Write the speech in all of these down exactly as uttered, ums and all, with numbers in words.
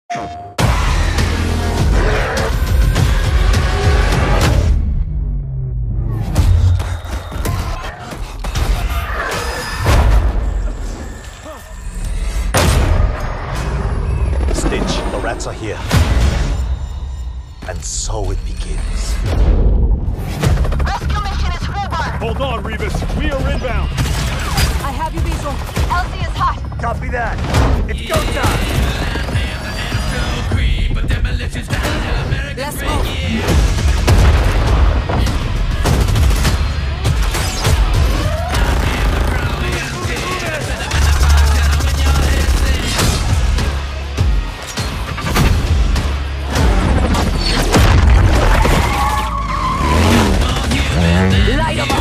The rats are here. And so it begins. Rescue mission is over! Hold on, Revis. We are inbound. I have you, Visual. Elsie is hot. Copy that. It's go time. Let's move. Light 'em up!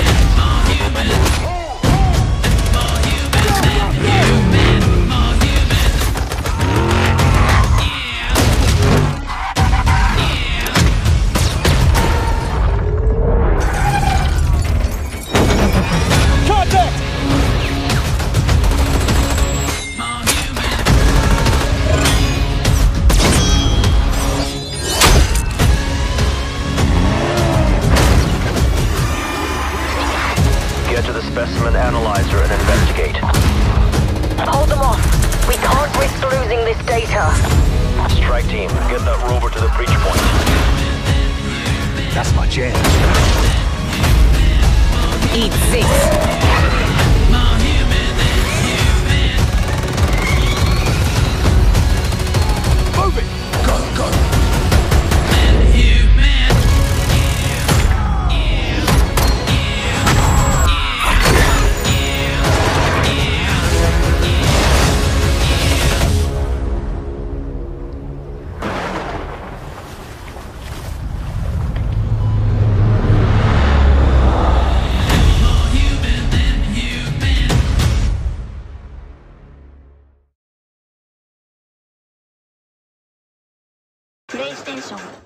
Get to the specimen analyzer and investigate. Hold them off. We can't risk losing this data. Strike team, get that rover to the breach point. That's my chance. Eat six. Move it! Go, go! PlayStation